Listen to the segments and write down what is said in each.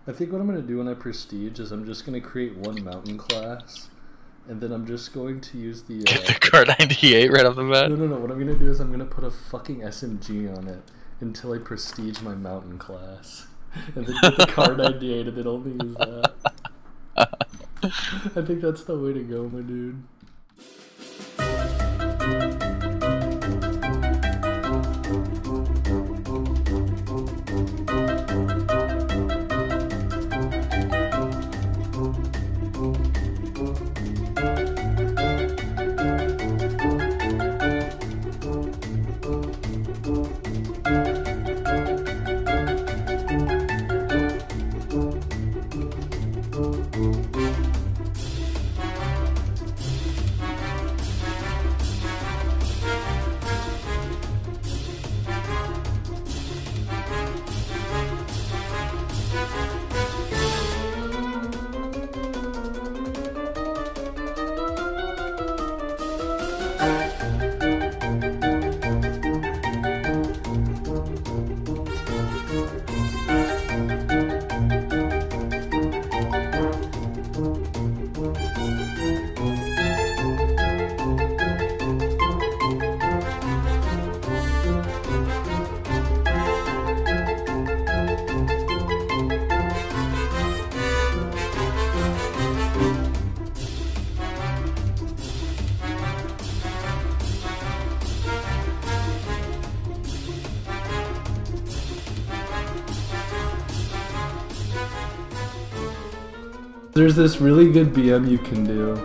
I think what I'm going to do when I prestige is I'm just going to create one mountain class, and then I'm just going to use the... Get the car 98 right off the bat? No, what I'm going to do is I'm going to put a fucking SMG on it until I prestige my mountain class. And then get the car 98 and then only use that. I think that's the way to go, my dude. There's this really good BM you can do,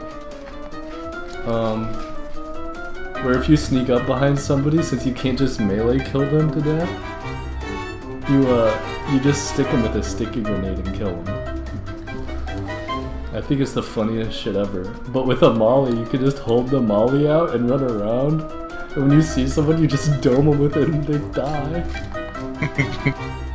where if you sneak up behind somebody, since you can't just melee kill them to death, you just stick them with a sticky grenade and kill them. I think it's the funniest shit ever. But with a molly, you can just hold the molly out and run around, and when you see someone, you just dome them with it and they die.